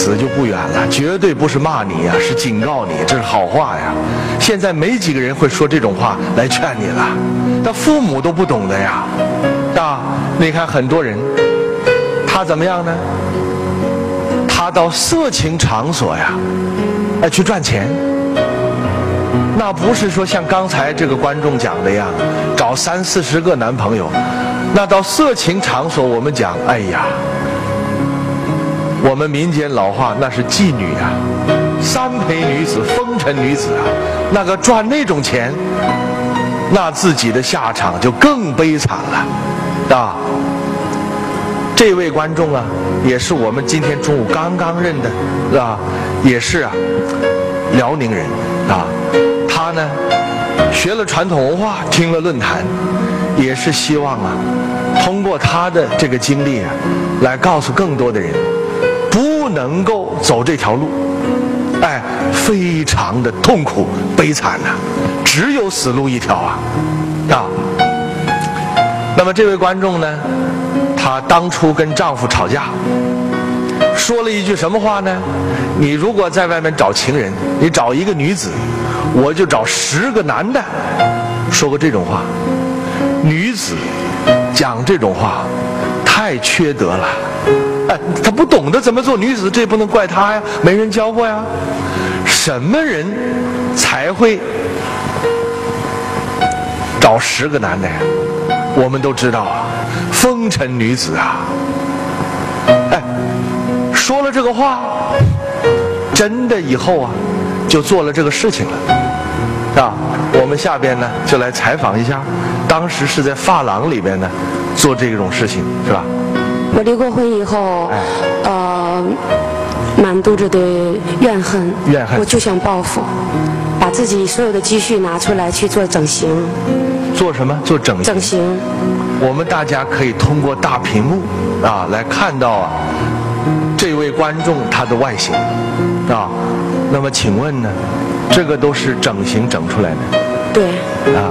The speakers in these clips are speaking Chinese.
此就不远了，绝对不是骂你呀，是警告你，这是好话呀。现在没几个人会说这种话来劝你了，但父母都不懂的呀。啊，你看很多人，他怎么样呢？他到色情场所呀，去赚钱。那不是说像刚才这个观众讲的呀，找30、40个男朋友。那到色情场所，我们讲，哎呀，我们民间老话，那是妓女啊，三陪女子、风尘女子啊，那个赚那种钱，那自己的下场就更悲惨了，啊。这位观众啊，也是我们今天中午刚刚认的，是吧？也是啊，辽宁人啊。他呢，学了传统文化，听了论坛，也是希望啊，通过他的这个经历啊，来告诉更多的人，不能够走这条路，哎，非常的痛苦悲惨呐，只有死路一条啊，啊。那么这位观众呢，她当初跟丈夫吵架，说了一句什么话呢？你如果在外面找情人，你找一个女子，我就找10个男的。说过这种话，女子讲这种话太缺德了。哎，她不懂得怎么做女子，这不能怪她呀，没人教过呀。什么人才会找10个男的呀？我们都知道啊，风尘女子啊。哎，说了这个话，真的以后啊，就做了这个事情了，啊。我们下边呢就来采访一下，当时是在发廊里边呢做这种事情，是吧？ 我离过婚以后，满肚子的怨恨，我就想报复，把自己所有的积蓄拿出来去做整形。 做什么？做整形。 整形。 我们大家可以通过大屏幕啊来看到啊这位观众他的外形啊。那么请问呢，这个都是整形整出来的？ 对。 啊。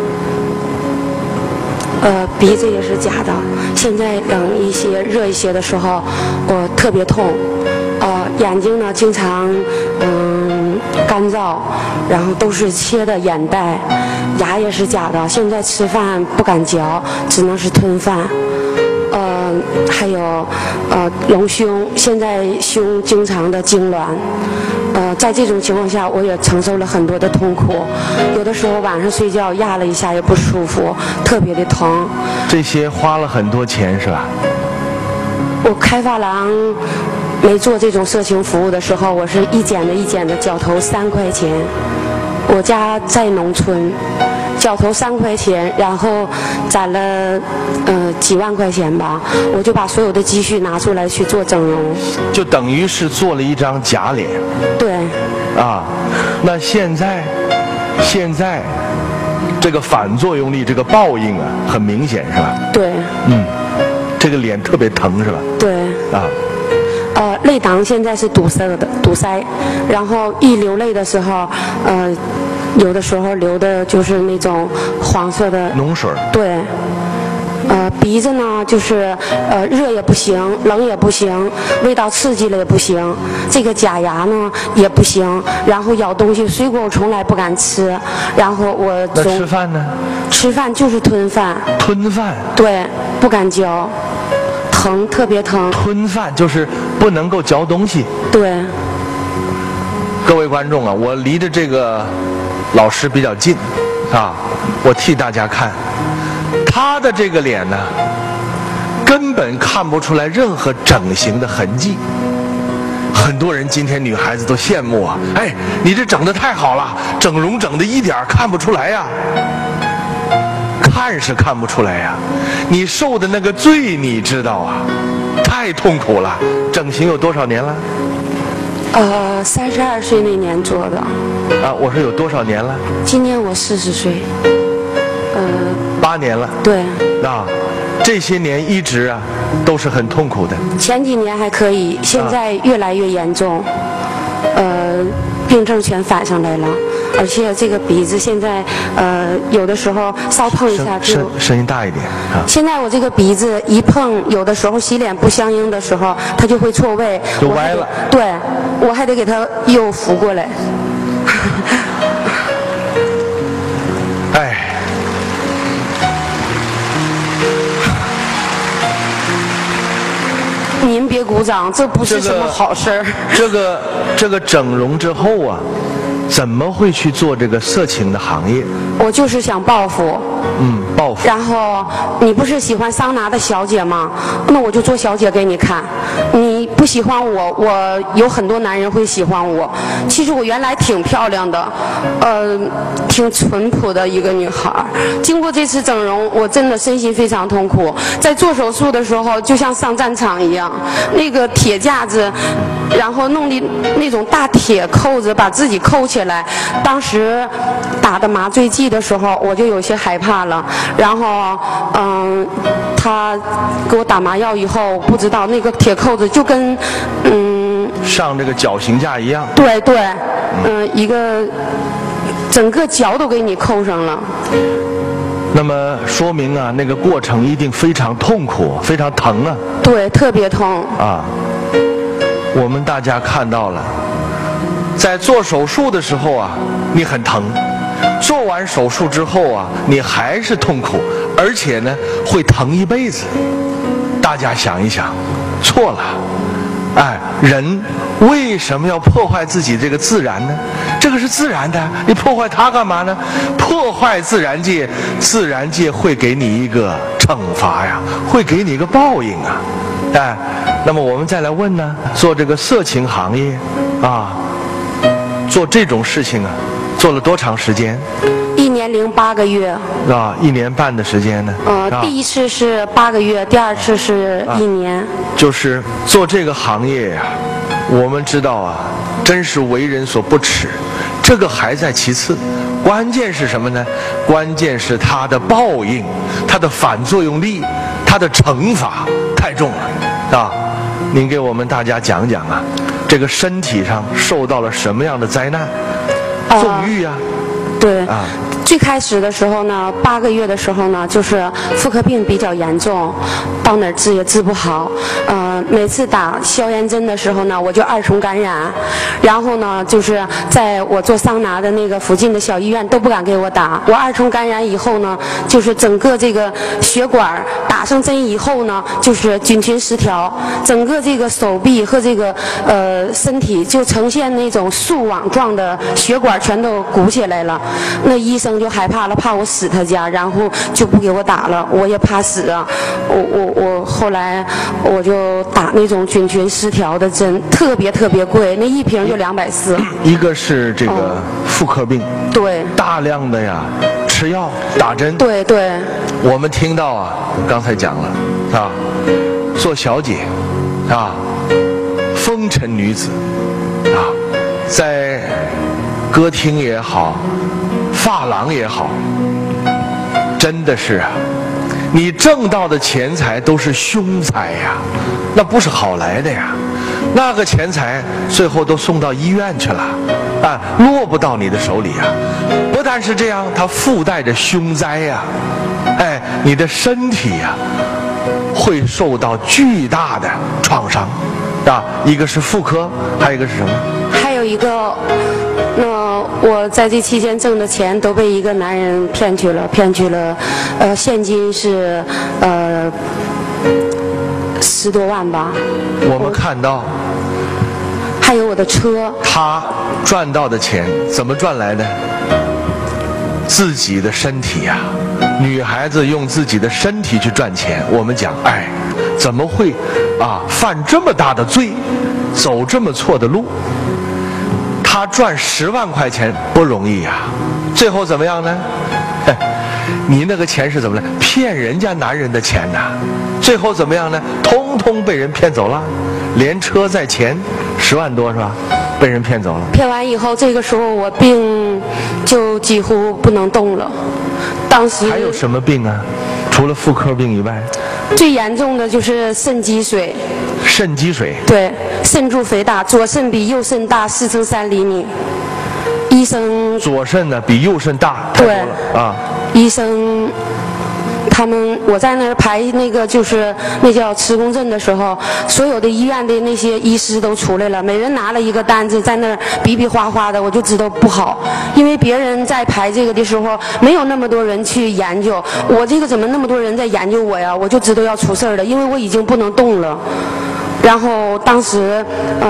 鼻子也是假的。现在冷一些、热一些的时候，我特别痛。眼睛呢经常干燥，然后都是切的眼袋，牙也是假的。现在吃饭不敢嚼，只能是吞饭。还有隆胸，现在胸经常的痉挛。在这种情况下，我也承受了很多的痛苦。有的时候晚上睡觉压了一下也不舒服，特别的疼。 这些花了很多钱是吧？ 我开发廊没做这种色情服务的时候，我是一剪的一剪的，脚头3块钱。我家在农村，脚头3块钱，然后攒了几万块钱吧，我就把所有的积蓄拿出来去做整容， 就等于是做了一张假脸。 对。 啊，那现在这个反作用力，这个报应啊，很明显是吧？ 对。 这个脸特别疼是吧？ 对。啊。泪囊现在是堵塞，然后一流泪的时候，有的时候流的就是那种黄色的脓水。 对。鼻子呢，就是热也不行，冷也不行，味道刺激了也不行。这个假牙呢也不行，然后咬东西，水果我从来不敢吃。然后我那吃饭呢？ 吃饭就是吞饭。 吞饭？ 对，不敢嚼，疼，特别疼。 吞饭就是不能够嚼东西。 对。 各位观众啊，我离着这个老师比较近啊，我替大家看。他的这个脸呢，根本看不出来任何整形的痕迹。很多人今天女孩子都羡慕啊，哎，你这整得太好了，整容整得一点看不出来呀。看是看不出来呀，你受的那个罪你知道啊，太痛苦了。整形有多少年了 ？32岁那年做的。 啊，我说有多少年了？ 今年我40岁。 8年了。 对。 啊，这些年一直啊都是很痛苦的。 前几年还可以，现在越来越严重。 病症全反上来了，而且这个鼻子现在有的时候稍碰一下就声音大一点啊。 现在我这个鼻子一碰，有的时候洗脸不相应的时候，它就会错位， 就歪了。 对，我还得给它又扶过来。 哎， 您别鼓掌，这不是什么好事儿。 这个整容之后啊，怎么会去做这个色情的行业？ 我就是想报复。 报复。 然后你不是喜欢桑拿的小姐吗？那我就做小姐给你看。你不喜欢我，我有很多男人会喜欢我。其实我原来挺漂亮的，挺淳朴的一个女孩。经过这次整容，我真的身心非常痛苦。在做手术的时候，就像上战场一样，那个铁架子，然后弄的那种大铁扣子把自己扣起来。当时打的麻醉剂的时候，我就有些害怕了。然后，他给我打麻药以后，不知道那个铁扣子就跟上这个绞刑架一样。 对对，一个整个脚都给你扣上了。 那么说明啊，那个过程一定非常痛苦，非常疼啊。 对，特别痛啊。我们大家看到了，在做手术的时候啊，你很疼。做完手术之后啊，你还是痛苦，而且呢会疼一辈子。大家想一想，错了，哎，人为什么要破坏自己这个自然呢？这个是自然的，你破坏它干嘛呢？破坏自然界，自然界会给你一个惩罚呀，会给你一个报应啊，哎，那么我们再来问呢，做这个色情行业啊，做这种事情啊。做了多长时间 ？1年08个月。 啊，1年半的时间呢？ 第一次是8个月，第二次是1年。 就是做这个行业呀，我们知道啊，真是为人所不齿。这个还在其次，关键是什么呢？关键是它的报应，它的反作用力，它的惩罚太重了啊！您给我们大家讲讲啊，这个身体上受到了什么样的灾难？纵欲啊， 对啊。最开始的时候呢，8个月的时候呢，就是妇科病比较严重，到哪儿治也治不好。每次打消炎针的时候呢，我就2重感染。然后呢，就是在我做桑拿的那个附近的小医院都不敢给我打。我2重感染以后呢，就是整个这个血管打上针以后呢，就是菌群失调，整个这个手臂和这个身体就呈现那种束网状的血管全都鼓起来了。那医生就害怕了，怕我死他家，然后就不给我打了。我也怕死啊，我后来我就打那种菌群失调的针，特别贵，那1瓶就240。一个是这个妇科病， 对， 大量的呀吃药打针， 对。 我们听到啊，刚才讲了啊，做小姐啊，风尘女子啊，在歌厅也好，发廊也好，真的是啊，你挣到的钱财都是凶财呀，那不是好来的呀，那个钱财最后都送到医院去了，啊，落不到你的手里呀。不但是这样，它附带着凶灾呀，哎，你的身体呀会受到巨大的创伤，啊，一个是妇科，还有一个是什么？ 还有一个，我在这期间挣的钱都被一个男人骗去了，现金是10多万吧。 我们看到， 还有我的车。 他赚到的钱怎么赚来的？自己的身体呀，女孩子用自己的身体去赚钱。我们讲，哎，怎么会啊犯这么大的罪，走这么错的路？他赚10万块钱不容易呀，最后怎么样呢？你那个钱是怎么来？骗人家男人的钱呐，最后怎么样呢？通通被人骗走了，连车带钱10万多是吧？被人骗走了。 骗完以后，这个时候我病就几乎不能动了。当时还有什么病啊？除了妇科病以外， 最严重的就是肾积水。 肾积水。 对， 肾柱肥大，左肾比右肾大4乘3厘米。医生左肾呢比右肾大太多了啊。 医生我在那儿排那个就是那叫磁共振的时候，所有的医院的那些医师都出来了，每人拿了一个单子在那儿比比划划的，我就知道不好，因为别人在排这个的时候没有那么多人去研究，我这个怎么那么多人在研究我呀？我就知道要出事儿了，因为我已经不能动了。然后当时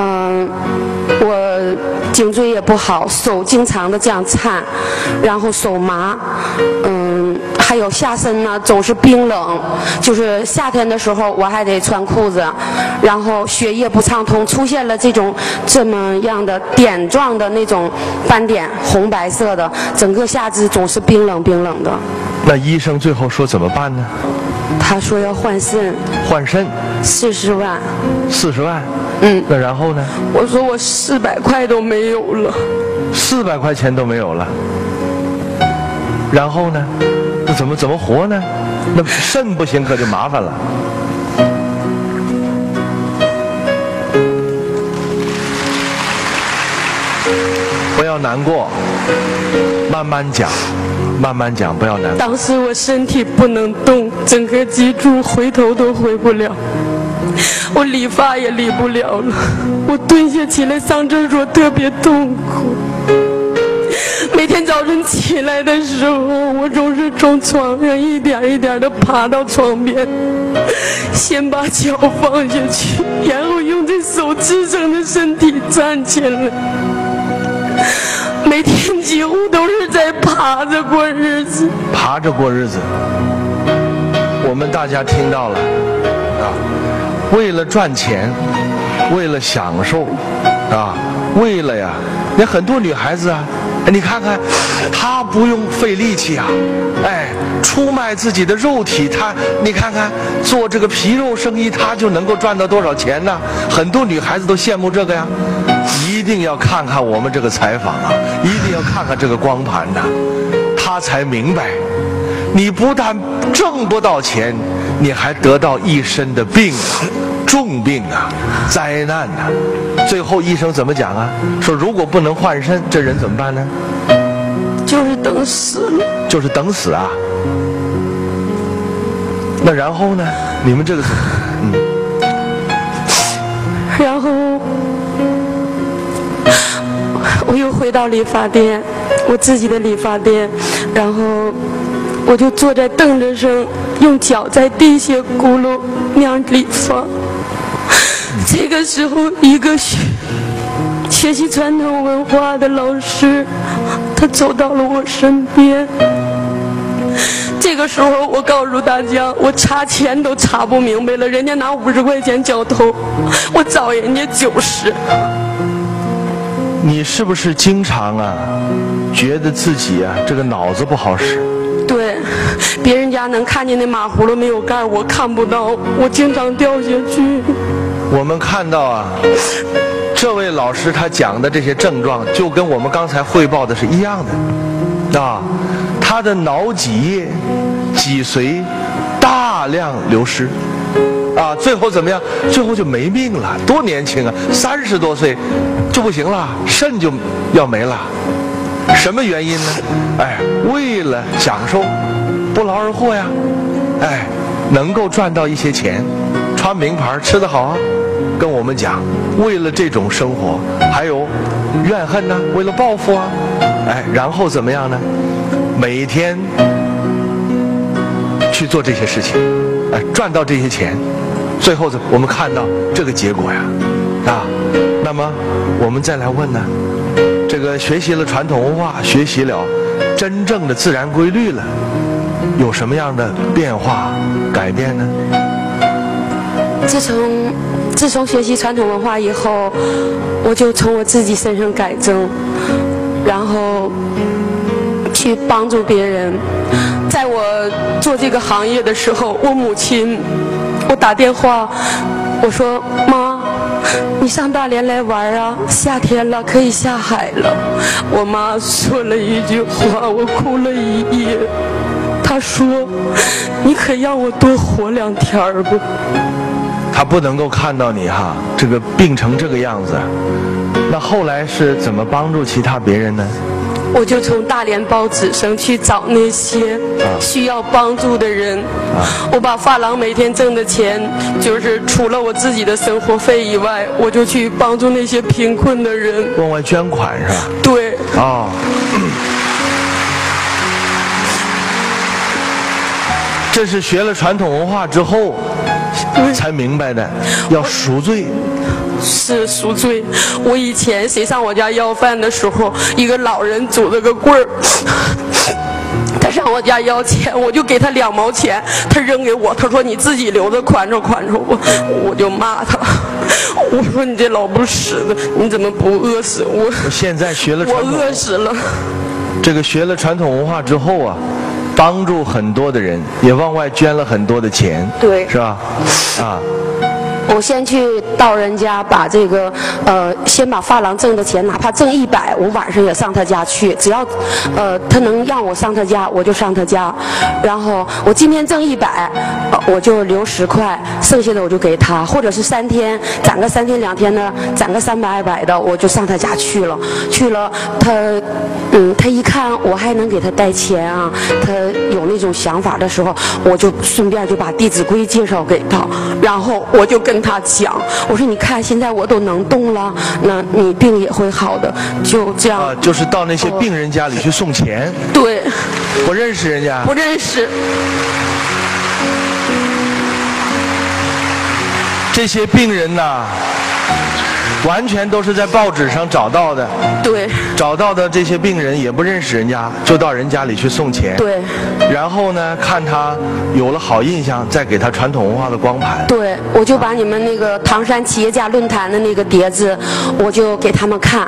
我颈椎也不好，手经常的这样颤，然后手麻，还有下身呢总是冰冷，就是夏天的时候我还得穿裤子，然后血液不畅通，出现了这么样的点状的那种斑点，红白色的，整个下肢总是冰冷冰冷的。 那医生最后说怎么办呢？ 他说要换肾。 换肾 40万。 40万。那然后呢？ 我说我400块都没有了。 400块钱都没有了。然后呢？那怎么活呢？那肾不行可就麻烦了。不要难过，慢慢讲，慢慢讲，不要难过。 当时我身体不能动，整个脊柱回头都回不了，我理发也理不了了，我蹲下起来上厕所特别痛苦。每天早晨起来的时候，我总是从床上一点一点地爬到床边，先把脚放下去，然后用这手支撑着身体站起来。每天几乎都是在爬着过日子。 爬着过日子，我们大家听到了啊，为了赚钱，为了享受啊，为了呀，那很多女孩子啊，你看看，她不用费力气啊，哎，出卖自己的肉体，你看看做这个皮肉生意，她就能够赚到多少钱呢？很多女孩子都羡慕这个呀。一定要看看我们这个采访啊，一定要看看这个光盘呐，她才明白，你不但挣不到钱，你还得到一身的病啊，重病啊，灾难呐。最后医生怎么讲啊？说如果不能换肾，这人怎么办呢？ 就是等死了。就是等死啊。 那然后呢？你们这个然后我又回到理发店，我自己的理发店，然后我就坐在凳子上，用脚在地下轱辘那样理发。这个时候，一个学习传统文化的老师，他走到了我身边。这个时候，我告诉大家，我查钱都查不明白了，人家拿50块钱绞头，我找人家90。 你是不是经常啊，觉得自己啊这个脑子不好使？ 对，别人家能看见那马葫芦没有盖，我看不到，我经常掉下去。 我们看到啊，这位老师他讲的这些症状，就跟我们刚才汇报的是一样的，啊，他的脑脊液、脊髓大量流失。啊，最后怎么样？最后就没命了。多年轻啊，30多岁就不行了，肾就要没了。什么原因呢？哎，为了享受，不劳而获呀。哎，能够赚到一些钱，穿名牌，吃得好啊。跟我们讲，为了这种生活，还有怨恨呢，为了报复啊。哎，然后怎么样呢？每天去做这些事情，哎，赚到这些钱。最后我们看到这个结果呀，啊，那么我们再来问呢，这个学习了传统文化，学习了真正的自然规律了，有什么样的变化改变呢？ 自从学习传统文化以后，我就从我自己身上改正，然后去帮助别人。在我做这个行业的时候，我母亲。我打电话，我说妈，你上大连来玩啊？夏天了，可以下海了。我妈说了一句话，我哭了一夜。她说：“你可让我多活2天吧。” 他不能够看到你哈，这个病成这个样子。那后来是怎么帮助其他别人呢？ 我就从大连报纸上去找那些需要帮助的人。我把发廊每天挣的钱，就是除了我自己的生活费以外，我就去帮助那些贫困的人， 往外捐款是吧？ 对。 哦。这是学了传统文化之后才明白的，要赎罪。 是赎罪。我以前谁上我家要饭的时候，一个老人拄着个棍儿，他上我家要钱，我就给他2毛钱，他扔给我，他说你自己留着款着款着，我就骂他，我说你这老不死的，你怎么不饿死我？ 我现在学了传统， 我饿死了。 这个学了传统文化之后啊，帮助很多的人，也往外捐了很多的钱， 对， 是吧？啊。 我先去到人家把这个，先把发廊挣的钱，哪怕挣100，我晚上也上他家去。只要，他能让我上他家，我就上他家。然后我今天挣100，我就留10块，剩下的我就给他，或者是3天攒个3天2天的，攒个300、200的，我就上他家去了。去了，他一看我还能给他带钱啊，他有那种想法的时候，我就顺便就把《弟子规》介绍给他，然后我就跟他讲，我说你看现在我都能动了，那你病也会好的，就这样。 就是到那些病人家里去送钱。 对。 不认识人家？ 不认识。 这些病人呐，完全都是在报纸上找到的。 对。 找到的这些病人也不认识人家，就到人家里去送钱。 对。 然后呢，看他有了好印象，再给他传统文化的光盘。 对，我就把你们那个唐山企业家论坛的那个碟子，我就给他们看。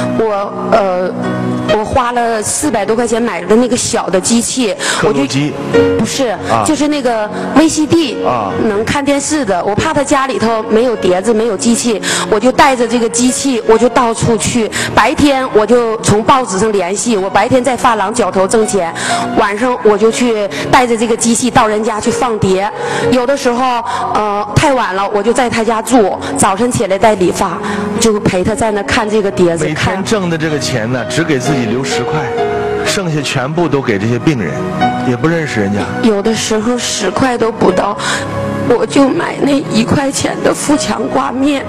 我花了400多块钱买的那个小的机器， 刻录机不是，就是那个 VCD 能看电视的。我怕他家里头没有碟子，没有机器，我就带着这个机器，我就到处去。白天我就从报纸上联系，我白天在发廊绞头挣钱，晚上我就去带着这个机器到人家去放碟。有的时候太晚了，我就在他家住，早晨起来带理发，就陪他在那看这个碟子。 每天挣的这个钱呢，只给自己留10块，剩下全部都给这些病人，也不认识人家。有的时候10块都不到，我就买那1块钱的富强挂面。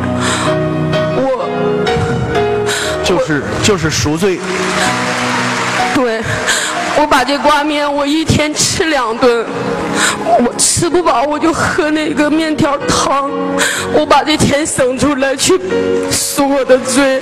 就是赎罪。 对，我把这挂面我1天吃2顿，我吃不饱我就喝那个面条汤，我把这钱省出来去赎我的罪。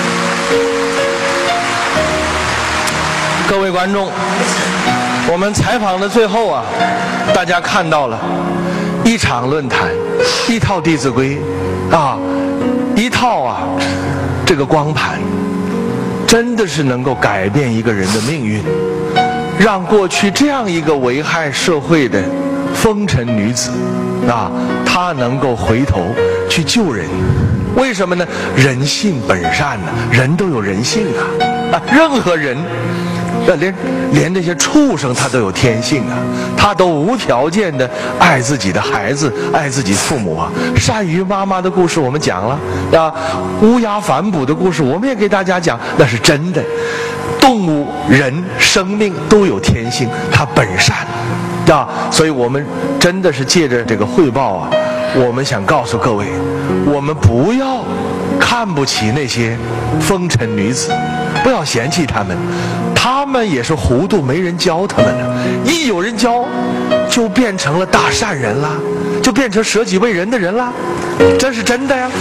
各位观众，我们采访的最后啊，大家看到了1场论坛，1套《弟子规》啊，1套这个光盘，真的是能够改变一个人的命运，让过去这样一个危害社会的风尘女子她能够回头去救人。为什么呢？人性本善呢，人都有人性任何人连这些畜生他都有天性他都无条件的爱自己的孩子，爱自己父母鳝鱼妈妈的故事我们讲了乌鸦反哺的故事我们也给大家讲，那是真的。动物、人、生命都有天性，它本善所以我们真的是借着这个汇报我们想告诉各位，我们不要看不起那些风尘女子，不要嫌弃她们，她们也是糊涂，没人教她们的。一有人教，就变成了大善人啦，就变成舍己为人的人啦，这是真的呀。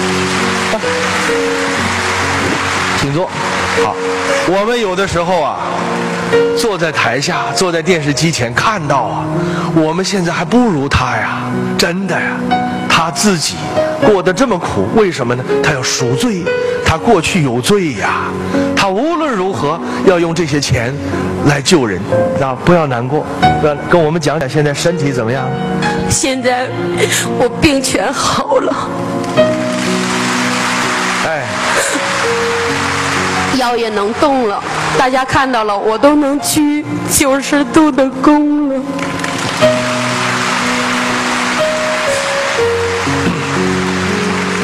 请坐。好，我们有的时候坐在台下，坐在电视机前看到我们现在还不如他呀，真的呀。他自己过得这么苦，为什么呢？他要赎罪，他过去有罪呀，他无论如何要用这些钱来救人不要难过。跟我们讲讲现在身体怎么样？ 现在我病全好了，腰也能动了，大家看到了，我都能鞠90度的躬了。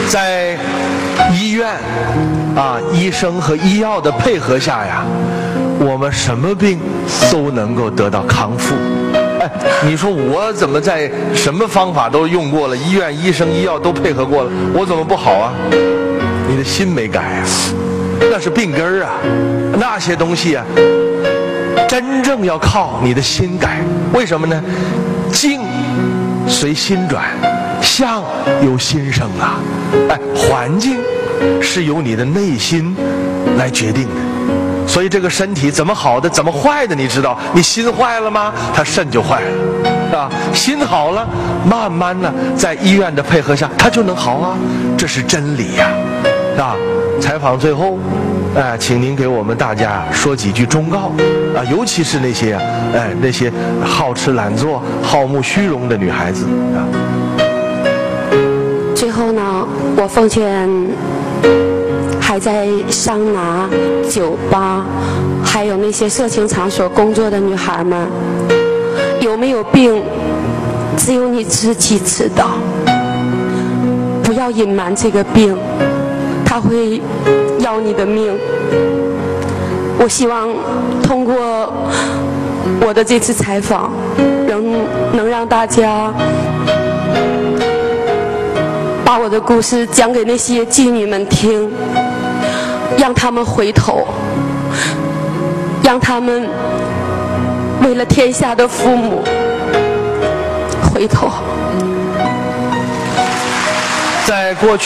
在医院啊，医生和医药的配合下呀，我们什么病都能够得到康复。哎，你说我怎么在什么方法都用过了，医院、医生、医药都配合过了，我怎么不好啊？你的心没改啊，那是病根儿啊。那些东西啊，真正要靠你的心改。为什么呢？境随心转，相由心生啊。哎，环境是由你的内心来决定的。所以这个身体怎么好的，怎么坏的，你知道？你心坏了吗？他肾就坏了，啊，心好了，慢慢的在医院的配合下，他就能好啊，这是真理呀，啊！采访最后，请您给我们大家说几句忠告啊，尤其是那些那些好吃懒做、好慕虚荣的女孩子啊。 最后呢，我奉劝还在桑拿、酒吧，还有那些色情场所工作的女孩们，有没有病，只有你自己知道。不要隐瞒这个病，它会要你的命。我希望通过我的这次采访，能让大家把我的故事讲给那些妓女们听，让他们回头，让他们为了天下的父母回头。 在过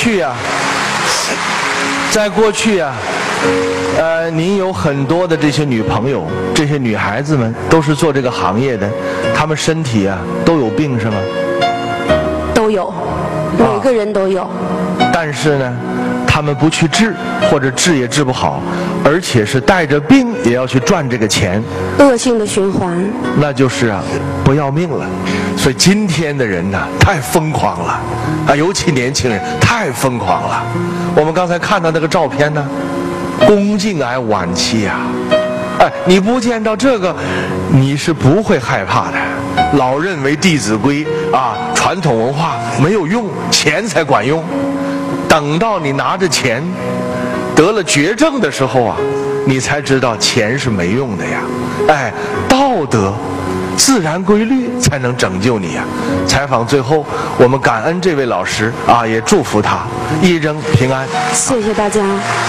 去啊，您有很多的这些女朋友，这些女孩子们都是做这个行业的，她们身体啊都有病是吗？ 都有，每个人都有。 但是呢，他们不去治，或者治也治不好，而且是带着病也要去赚这个钱， 恶性的循环。 那就是啊，不要命了。所以今天的人呢，太疯狂了啊，尤其年轻人太疯狂了。我们刚才看到那个照片呢，宫颈癌晚期啊，哎，你不见到这个，你是不会害怕的。老认为《弟子规》啊，传统文化没有用，钱才管用。等到你拿着钱得了绝症的时候啊，你才知道钱是没用的呀。哎，道德自然规律才能拯救你呀。采访最后，我们感恩这位老师啊，也祝福他一生平安。 谢谢大家。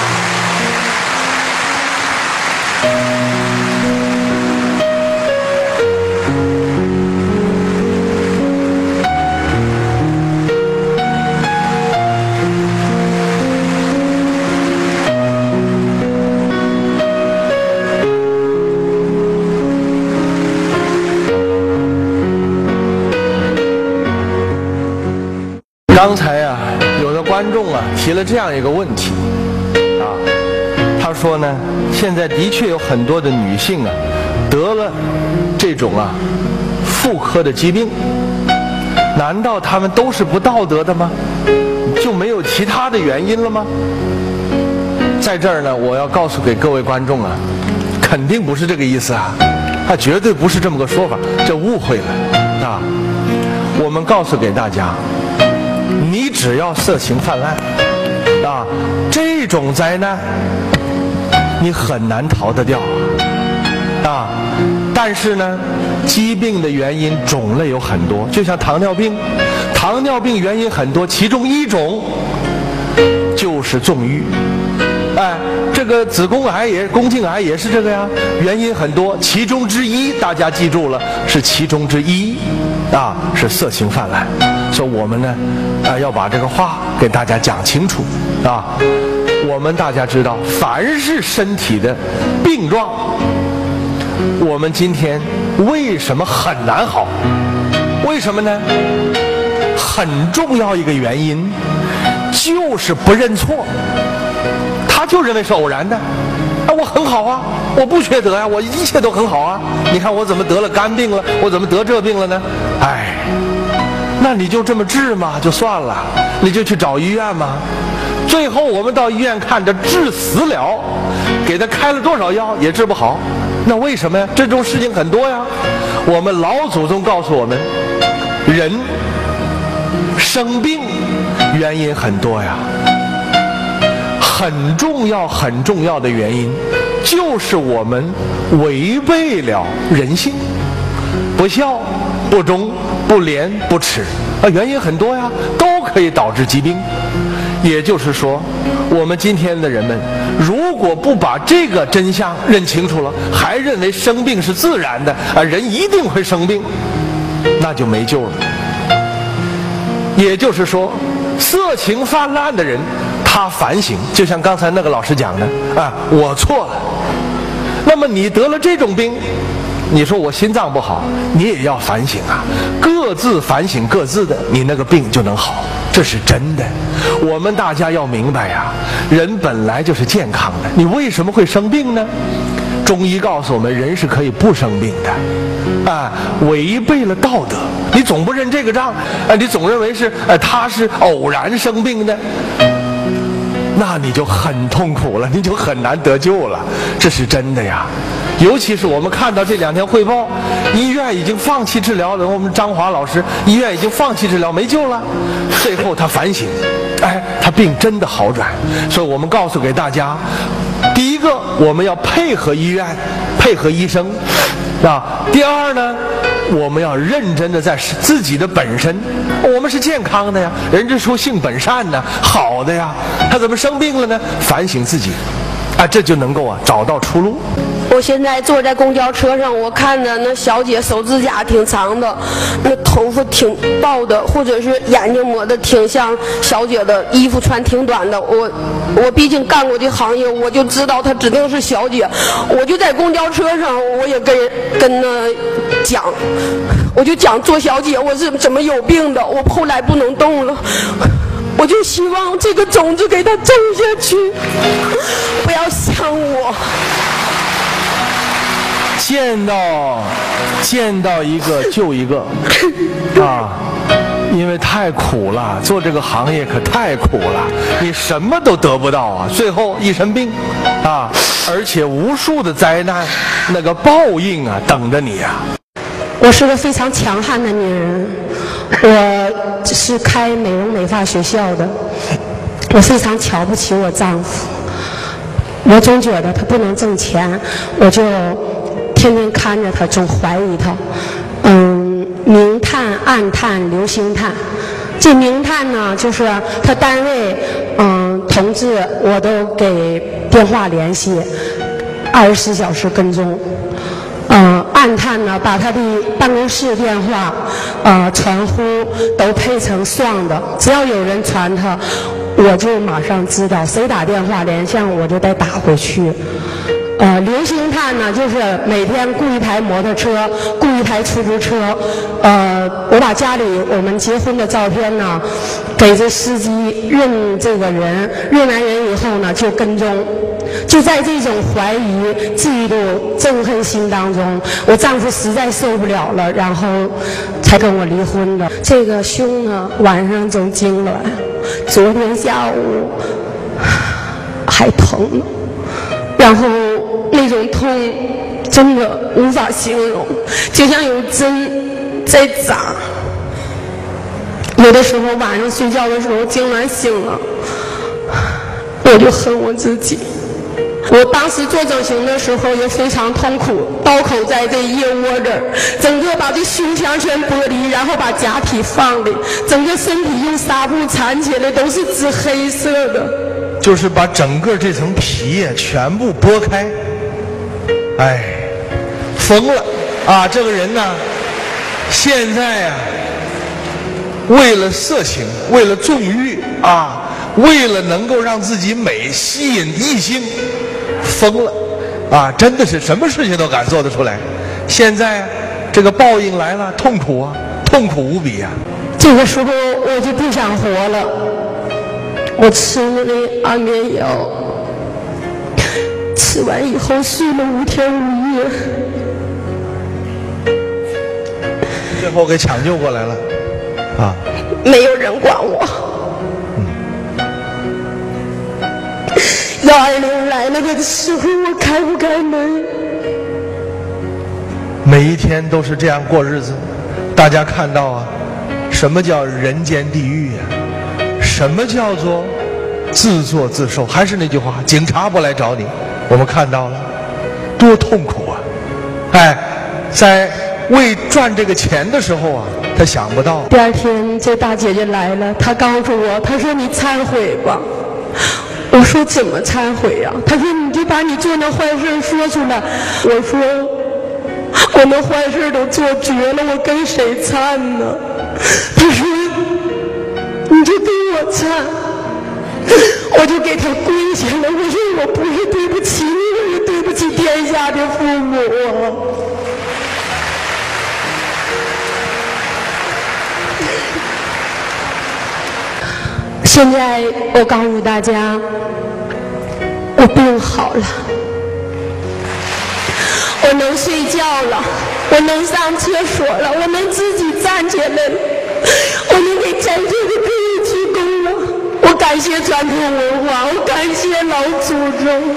刚才呀，有的观众啊提了这样一个问题啊，他说呢，现在的确有很多的女性啊得了这种啊妇科的疾病，难道她们都是不道德的吗？就没有其他的原因了吗？在这儿呢，我要告诉给各位观众啊，肯定不是这个意思啊，他绝对不是这么个说法，这误会了啊。我们告诉给大家，你只要色情泛滥啊，这种灾难你很难逃得掉啊。但是呢，疾病的原因种类有很多，就像糖尿病，糖尿病原因很多，其中一种就是纵欲。哎，这个子宫癌宫颈癌也是这个呀，原因很多，其中之一大家记住了，是其中之一啊，是色情泛滥。所以我们呢，要把这个话给大家讲清楚啊。我们大家知道，凡是身体的病状，我们今天为什么很难好？为什么呢？很重要一个原因就是不认错。他就认为是偶然的，啊，我很好啊，我不缺德呀，我一切都很好啊。你看我怎么得了肝病了，我怎么得这病了呢？哎，那你就这么治嘛，就算了，你就去找医院嘛。最后我们到医院看着治死了，给他开了多少药也治不好。那为什么呀？这种事情很多呀。我们老祖宗告诉我们，人生病原因很多呀，很重要的原因就是我们违背了人性，不孝、不忠、不廉、不耻原因很多呀，都可以导致疾病。也就是说，我们今天的人们如果不把这个真相认清楚了，还认为生病是自然的人一定会生病，那就没救了。也就是说，色情泛滥的人他反省，就像刚才那个老师讲的我错了。那么你得了这种病，你说我心脏不好，你也要反省各自反省各自的，你那个病就能好，这是真的。我们大家要明白人本来就是健康的，你为什么会生病呢？中医告诉我们，人是可以不生病的违背了道德，你总不认这个账你总认为是他是偶然生病的，那你就很痛苦了，你就很难得救了，这是真的呀。尤其是我们看到这2天汇报，医院已经放弃治疗了，我们张华老师医院已经放弃治疗，没救了。最后他反省，他病真的好转。所以我们告诉给大家，第一个，我们要配合医院，配合医生第二呢，我们要认真的在自己的本身，我们是健康的呀，人之初性本善呢，好的呀，他怎么生病了呢？反省自己这就能够找到出路。 我现在坐在公交车上，我看着那小姐手指甲挺长的，那头发挺爆的，或者是眼睛抹的挺像小姐的，衣服穿挺短的。我毕竟干过这行业，我就知道她指定是小姐。我就在公交车上，我也跟那讲，我就讲做小姐我是怎么有病的，我后来不能动了。我就希望这个种子给它种下去，不要想我。见到一个救一个因为太苦了，做这个行业可太苦了，你什么都得不到最后一身病而且无数的灾难，那个报应等着你我是个非常强悍的女人，我是开美容美发学校的，我非常瞧不起我丈夫，我总觉得他不能挣钱，我就天天看着他，总怀疑他。明探、暗探、流星探。这明探呢，就是他单位同志，我都给电话联系，24小时跟踪。暗探呢，把他的办公室电话传呼都配成双的，只要有人传他，我就马上知道谁打电话连线，我就得打回去。流星探呢，就是每天雇一台摩托车，雇一台出租车，我把家里我们结婚的照片呢，给这司机认这个人，认完人以后呢，就跟踪。就在这种怀疑、嫉妒、憎恨心当中，我丈夫实在受不了了，然后才跟我离婚的。这个胸呢，晚上总痉挛，昨天下午还疼呢，然后那种痛真的无法形容，就像有针在扎。有的时候晚上睡觉的时候痉挛醒了，我就恨我自己。我当时做整形的时候也非常痛苦，刀口在这腋窝这儿，整个把这胸腔全剥离，然后把假体放里，整个身体用纱布缠起来，都是紫黑色的， 就是把整个这层皮全部剥开。疯了这个人呢，现在为了色情，为了纵欲为了能够让自己美，吸引异性，疯了真的是什么事情都敢做得出来。现在这个报应来了，痛苦痛苦无比这个时候我就不想活了，我吃了那安眠药，吃完以后睡了5天5夜， 最后给抢救过来了没有人管我。120来那个时候，我开不开门？ 每一天都是这样过日子。大家看到什么叫人间地狱什什么叫做自作自受？还是那句话，警察不来找你，我们看到了，多痛苦啊！哎，在为赚这个钱的时候啊，他想不到。 第二天，这大姐姐来了，她告诉我，她说：“你忏悔吧。”我说：“怎么忏悔呀？”她说：“你就把你做那坏事说出来。”我说：“我那坏事都做绝了，我跟谁忏呢？”她说：“你就对我忏。”我就给她跪下了，我说：“我不是对不起你，我是对不起天下的父母啊。”现在我告诉大家，我病好了，我能睡觉了，我能上厕所了，我能自己站起来了，我能给真正的客人鞠躬了。我感谢传统文化，我感谢老祖宗。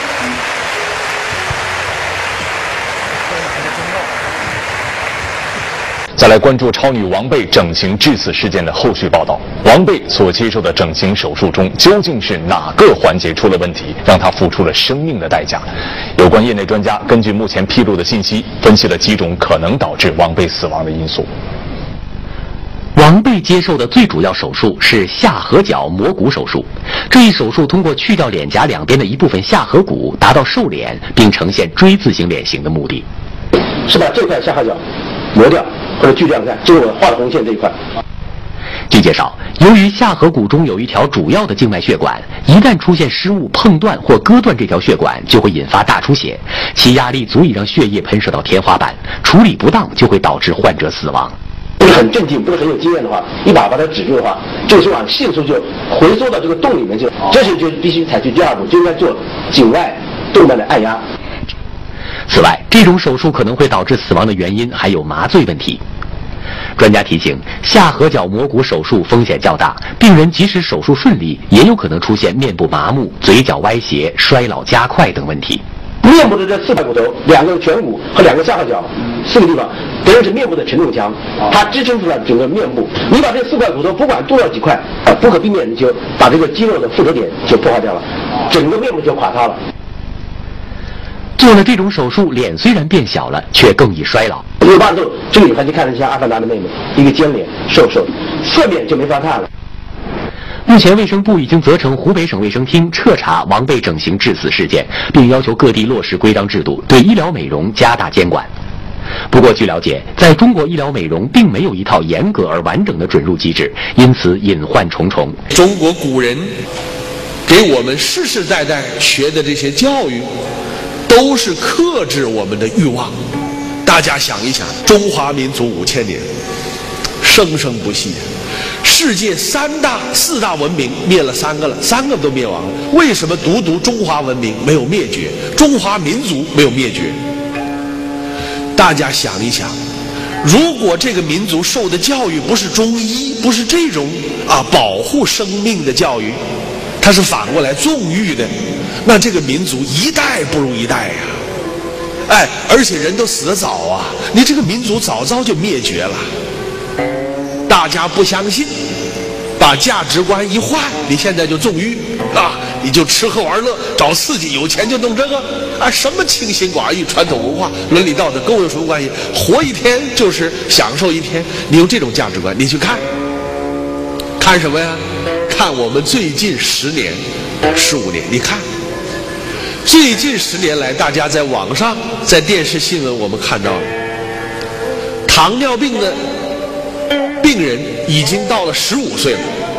再来关注超女王贝整形致死事件的后续报道。王贝所接受的整形手术中，究竟是哪个环节出了问题，让她付出了生命的代价？有关业内专家根据目前披露的信息，分析了几种可能导致王贝死亡的因素。 王贝接受的最主要手术是下颌角磨骨手术。这一手术通过去掉脸颊两边的一部分下颌骨，达到瘦脸并呈现锥字形脸型的目的。 是把这块下颌角磨掉或者锯掉，看，这是我画的红线这一块。 据介绍，由于下颌骨中有一条主要的静脉血管，一旦出现失误碰断或割断这条血管，就会引发大出血，其压力足以让血液喷射到天花板，处理不当就会导致患者死亡。 不是很镇定，不是很有经验的话，一把它止住的话，这个血管迅速就回缩到这个洞里面去，这时就必须采取第二步，就应该做颈外动脉的按压。 此外，这种手术可能会导致死亡的原因还有麻醉问题。专家提醒，下颌角磨骨手术风险较大，病人即使手术顺利，也有可能出现面部麻木、嘴角歪斜、衰老加快等问题。 面部的这4块骨头，2个颧骨和2个下颌角，4个地方，等于是面部的承重墙，它支撑出来整个面部。你把这4块骨头不管多了几块，不可避免的就把这个肌肉的附着点就破坏掉了，整个面部就垮塌了。 做了这种手术，脸虽然变小了，却更易衰老。 6、8度，这个女孩就看着像阿凡达的妹妹，一个尖脸，瘦瘦的，侧面就没法看了。 目前，卫生部已经责成湖北省卫生厅彻查王贝整形致死事件，并要求各地落实规章制度，对医疗美容加大监管。不过，据了解，在中国医疗美容并没有一套严格而完整的准入机制，因此隐患重重。 中国古人给我们世世代代学的这些教育，都是克制我们的欲望。大家想一想，中华民族5000年，生生不息。世界4大文明灭了3个了，3个都灭亡了。为什么独中华文明没有灭绝，中华民族没有灭绝？大家想一想，如果这个民族受的教育不是中医，不是这种保护生命的教育，它是反过来纵欲的，那这个民族一代不如一代呀！而且人都死得早啊，你这个民族早就灭绝了。大家不相信，把价值观一换，你现在就纵欲你就吃喝玩乐找刺激，有钱就弄这个什么清心寡欲、传统文化、伦理道德跟我有什么关系？活一天就是享受一天。你用这种价值观，你去看什么呀？看我们最近10年、15年，你看最近10年来，大家在网上、在电视新闻我们看到了，糖尿病的病人已经到了15岁了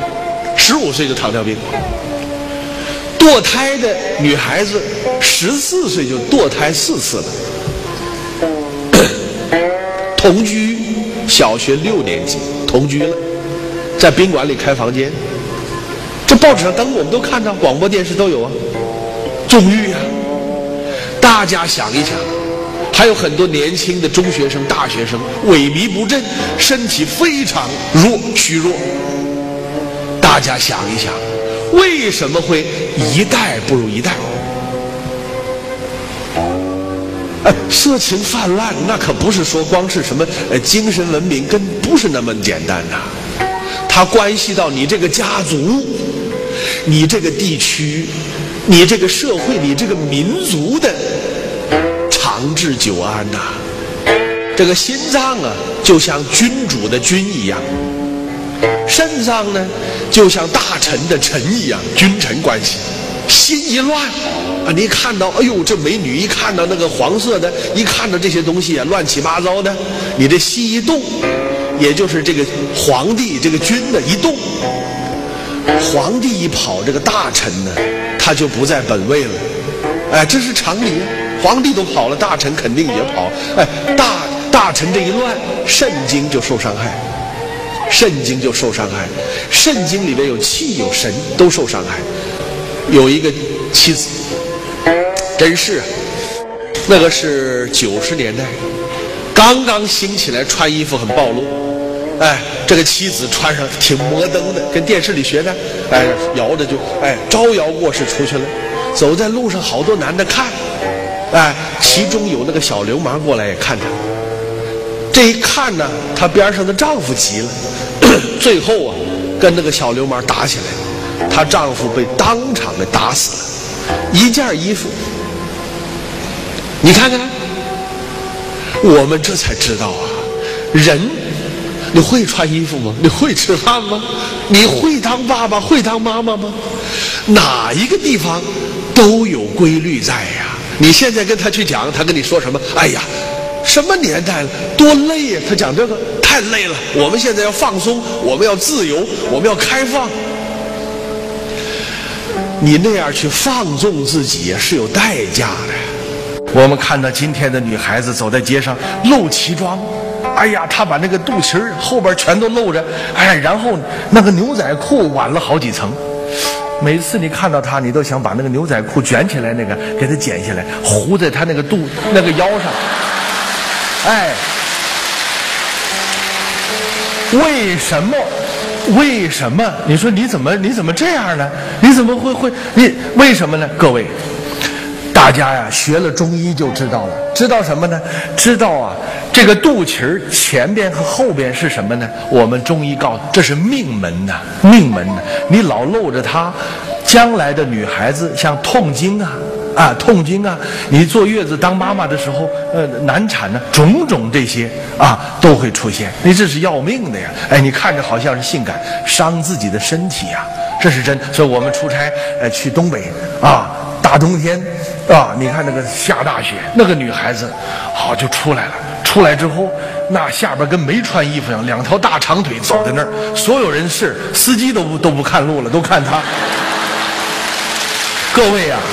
，15岁就糖尿病。堕胎的女孩子14岁就堕胎4次了。同居，小学6年级同居了，在宾馆里开房间，这报纸上登我们都看到，广播电视都有啊。纵欲啊！大家想一想，还有很多年轻的中学生、大学生萎靡不振，身体非常虚弱。大家想一想，为什么会一代不如一代？色情泛滥，那可不是说光是什么精神文明，不是那么简单呐。 它关系到你这个家族、你这个地区、你这个社会、你这个民族的长治久安呐。这个心脏啊，就像君主的君一样；肾脏呢，就像大臣的臣一样，君臣关系。心一乱啊，你一看到，哎呦，这美女，一看到那个黄色的，一看到这些东西啊，乱七八糟的，你的心一动，也就是这个皇帝这个君呢一动，皇帝一跑，这个大臣呢，他就不在本位了。哎，这是常理，皇帝都跑了，大臣肯定也跑。哎，大臣这一乱，肾经就受伤害，肾经就受伤害。肾经里面有气有神，都受伤害。有一个妻子，真是啊，那个是90年代，刚刚兴起来，穿衣服很暴露。哎，这个妻子穿上挺摩登的，跟电视里学的，哎，摇着就招摇过市出去了。走在路上，好多男的看，哎，其中有那个小流氓过来也看他。这一看呢，她边上的丈夫急了，最后啊，跟那个小流氓打起来。她丈夫被当场给打死了，一件衣服。你看看，我们这才知道啊，人，你会穿衣服吗？你会吃饭吗？你会当爸爸，会当妈妈吗？哪一个地方都有规律在呀。你现在跟他去讲，他跟你说什么？哎呀，什么年代了，多累呀！他讲这个太累了。我们现在要放松，我们要自由，我们要开放。你那样去放纵自己也是有代价的。我们看到今天的女孩子走在街上露脐装，哎呀，她把那个肚脐后边全都露着，哎，然后那个牛仔裤挽了好几层。每次你看到她，你都想把那个牛仔裤卷起来，那个给她剪下来，糊在她那个那个腰上。哎，为什么？为什么？你说你怎么这样呢？你怎么会你为什么呢？各位，大家呀学了中医就知道了，知道什么呢？知道啊，这个肚脐前边和后边是什么呢？我们中医告诉这是命门呐，命门呐。你老露着它，将来的女孩子像痛经痛经啊，你坐月子当妈妈的时候，难产呢，种种这些都会出现，你这是要命的呀！哎，你看着好像是性感，伤自己的身体呀，这是真。所以我们出差去东北大冬天你看那个下大雪，那个女孩子就出来了。出来之后，那下边跟没穿衣服一样，两条大长腿走在那儿，所有人司机都不看路了，都看她。各位啊，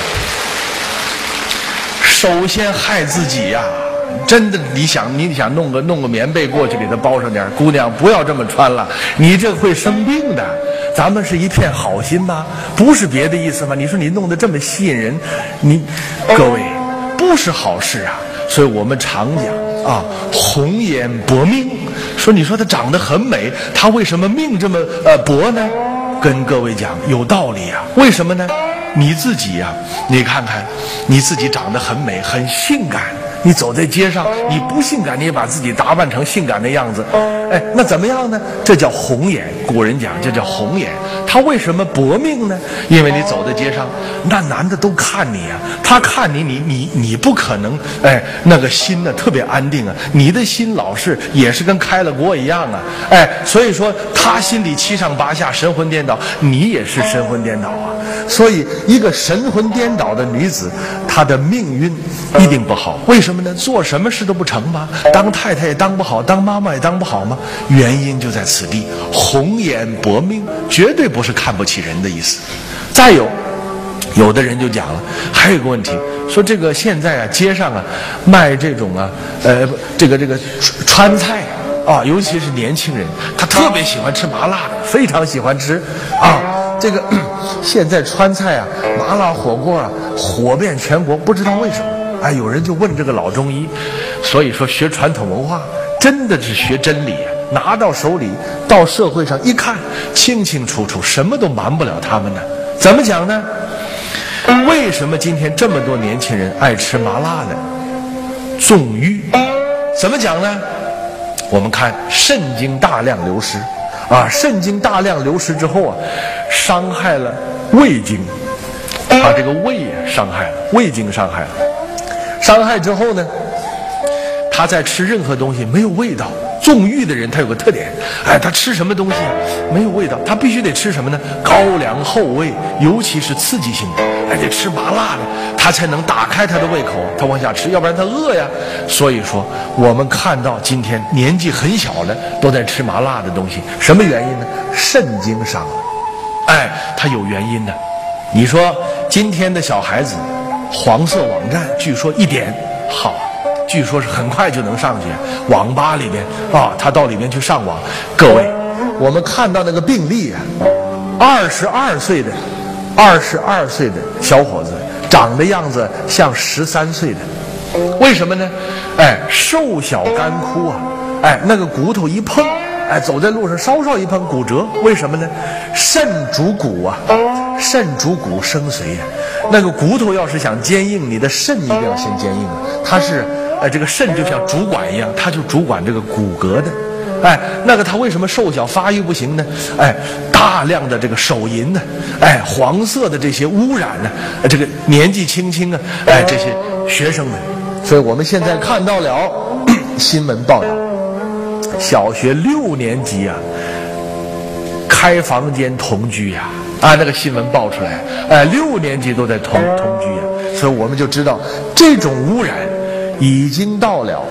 首先害自己呀！真的，你想弄个棉被过去给她包上点，姑娘不要这么穿了，你这会生病的。咱们是一片好心吗？不是别的意思吗？你说你弄得这么吸引人，各位不是好事啊。所以我们常讲红颜薄命，你说她长得很美，她为什么命这么薄呢？跟各位讲有道理啊。为什么呢？你自己你看看你自己长得很美很性感，你走在街上你不性感，你也把自己打扮成性感的样子，那怎么样呢？这叫红颜。古人讲这叫红颜。他为什么薄命呢？因为你走在街上，那男的都看你他看你不可能那个心呢特别安定你的心老是也是跟开了锅一样所以说他心里七上八下，神魂颠倒，你也是神魂颠倒所以一个神魂颠倒的女子，她的命运一定不好。为什么呢？做什么事都不成吗？当太太也当不好，当妈妈也当不好吗？原因就在此地。红颜薄命绝对不是看不起人的意思。再有的人就讲了，还有一个问题，说这个现在街上卖这种这个川菜尤其是年轻人，他特别喜欢吃麻辣的，非常喜欢吃这个现在川菜麻辣火锅火遍全国，不知道为什么有人就问这个老中医。所以说学传统文化真的是学真理拿到手里，到社会上一看清清楚楚，什么都瞒不了他们呢。怎么讲呢？为什么今天这么多年轻人爱吃麻辣呢？纵欲。怎么讲呢？我们看肾经大量流失， 肾精大量流失之后啊，伤害了胃经，把这个胃伤害了，胃经伤害了。伤害之后呢，他在吃任何东西没有味道。纵欲的人他有个特点，他吃什么东西没有味道，他必须得吃什么呢？高粱厚味，尤其是刺激性的，得吃麻辣的，他才能打开他的胃口，他往下吃，要不然他饿呀。所以说，我们看到今天年纪很小的都在吃麻辣的东西，什么原因呢？肾经伤了，它有原因的。你说今天的小孩子，黄色网站据说一点好。据说是很快就能上去，网吧里边他到里面去上网。各位，我们看到那个病例22岁的小伙子，长的样子像13岁的，为什么呢？瘦小干枯那个骨头一碰，走在路上稍稍一碰骨折，为什么呢？肾主骨肾主骨生髓那个骨头要是想坚硬，你的肾一定要先坚硬它是。这个肾就像主管一样，它就主管这个骨骼的。那个它为什么瘦小发育不行呢？大量的这个手淫呢，黄色的这些污染呢，这个年纪轻轻这些学生们，所以我们现在看到了新闻报道，小学6年级开房间同居那个新闻爆出来，6年级都在同居所以我们就知道这种污染。已经到了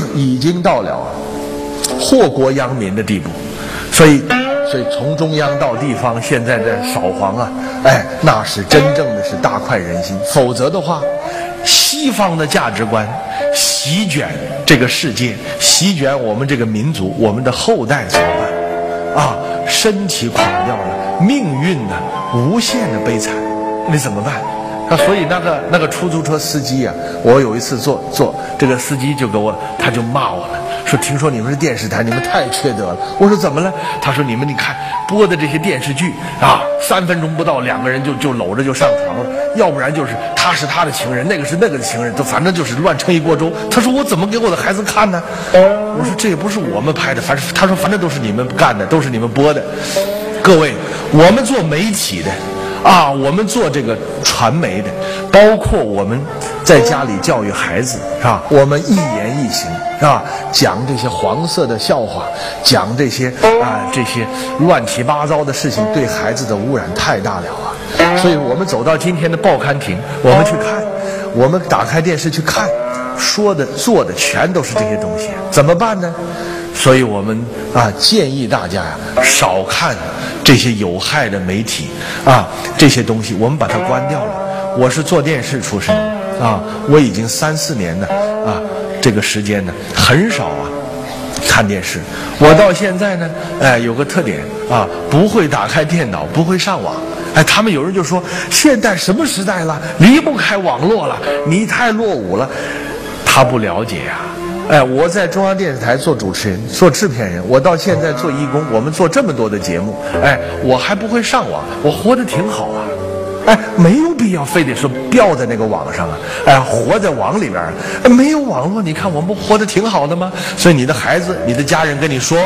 祸国殃民的地步，所以从中央到地方，现在在扫黄那是真正的是大快人心。否则的话，西方的价值观席卷这个世界，席卷我们这个民族，我们的后代怎么办身体垮掉了，命运呢无限的悲惨，你怎么办？所以那个出租车司机我有一次坐这个司机他就骂我们说，听说你们是电视台，你们太缺德了。我说怎么了？他说你看播的这些电视剧3分钟不到2个人就搂着就上床了，要不然就是他是他的情人，那个是那个的情人，反正就是乱成一锅粥。他说我怎么给我的孩子看呢？我说这也不是我们拍的，他说反正都是你们干的，都是你们播的。各位，我们做媒体的我们做这个传媒的，包括我们在家里教育孩子我们一言一行讲这些黄色的笑话，讲这些乱七八糟的事情，对孩子的污染太大了所以我们走到今天的报刊亭，我们去看，我们打开电视去看，说的做的全都是这些东西，怎么办呢？所以我们建议大家少看这些有害的媒体这些东西我们把它关掉了。我是做电视出身我已经3、4年这个时间呢很少看电视。我到现在呢有个特点不会打开电脑，不会上网。他们有人就说现在什么时代了，离不开网络了，你太落伍了。他不了解我在中央电视台做主持人，做制片人，我到现在做义工，我们做这么多的节目我还不会上网，我活得挺好没有必要非得说吊在那个网上活在网里边没有网络，你看我们活得挺好的吗？所以你的孩子，你的家人跟你说，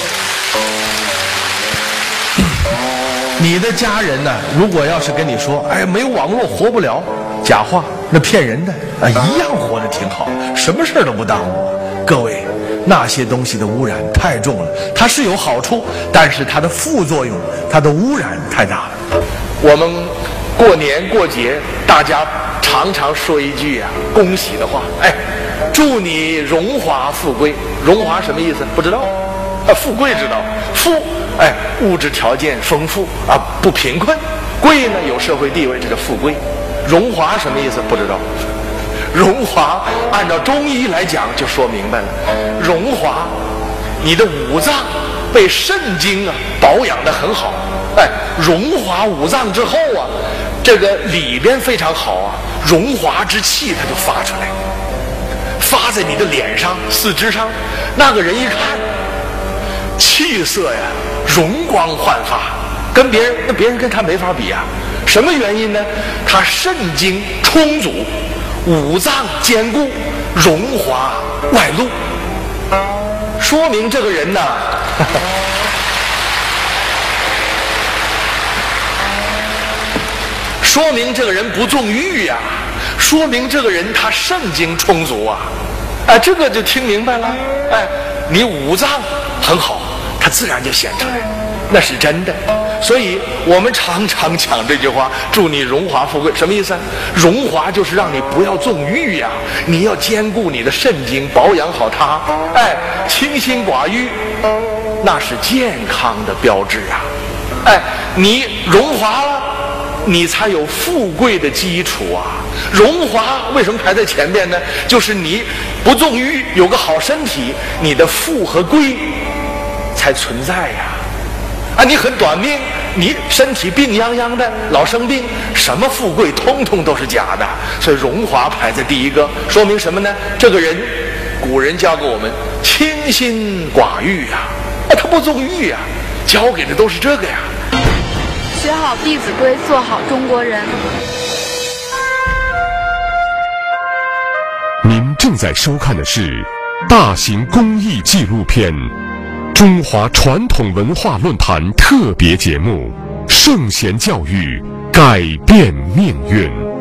你的家人呢，如果要是跟你说没有网络活不了，假话，那骗人的一样活得挺好，什么事都不耽误。各位，那些东西的污染太重了，它是有好处，但是它的副作用，它的污染太大了。我们过年过节，大家常常说一句恭喜的话，祝你荣华富贵。荣华什么意思？不知道。富贵知道，富物质条件丰富不贫困，贵呢有社会地位，这叫富贵。荣华什么意思？不知道。荣华按照中医来讲就说明白了，荣华你的五脏被肾经保养得很好，荣华五脏之后这个里边非常好荣华之气它就发出来，发在你的脸上四肢上，那个人一看气色容光焕发，跟别人跟他没法比什么原因呢？他肾精充足，五脏坚固，荣华外露，说明这个人说明这个人不纵欲呀，说明这个人他肾精充足啊。哎，这个就听明白了。哎，你五脏很好，它自然就显出来，那是真的。所以我们常常讲这句话，祝你荣华富贵，什么意思啊？荣华就是让你不要纵欲呀，你要兼顾你的肾精，保养好它。哎，清心寡欲，那是健康的标志啊。哎，你荣华了，你才有富贵的基础啊。荣华为什么排在前面呢？就是你不纵欲，有个好身体，你的富和贵才存在呀。啊，你很短命，你身体病殃殃的，老生病，什么富贵通通都是假的。所以荣华排在第一个，说明什么呢？这个人，古人教给我们清心寡欲啊，他不纵欲啊，教给的都是这个呀。 学好《弟子规》，做好中国人。 您正在收看的是大型公益纪录片《中华传统文化论坛》特别节目《圣贤教育改变命运》。